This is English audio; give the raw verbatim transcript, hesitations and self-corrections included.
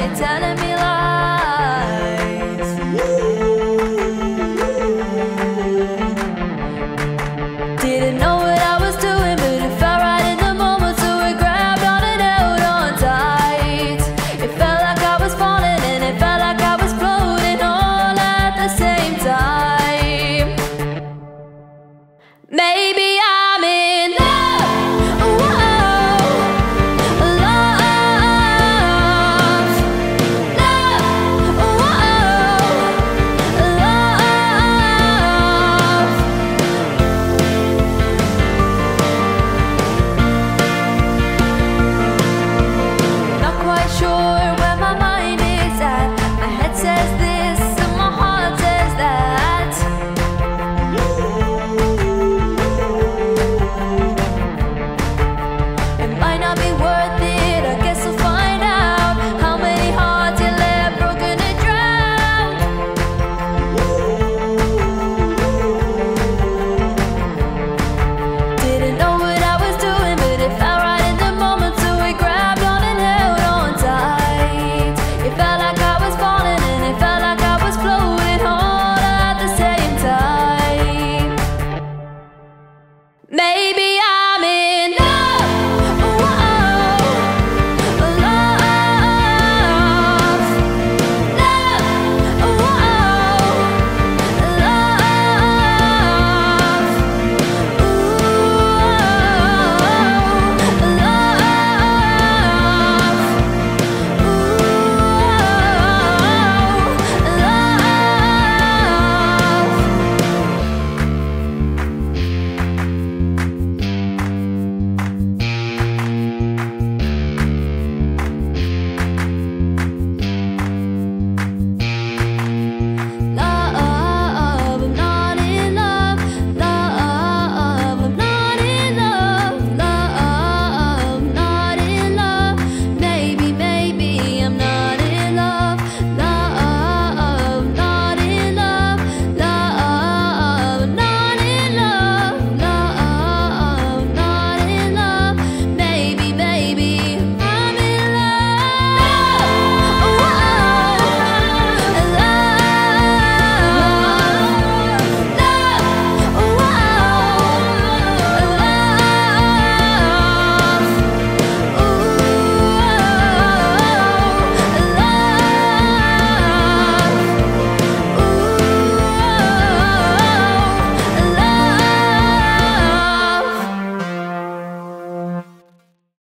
you're telling me lies. Didn't know what I was doing, but it felt right in the moment, so we grabbed on and held on tight. It felt like I was falling, and it felt like I was floating all at the same time. Maybe I'm in love, whoa, love, love, whoa, love. Not quite sure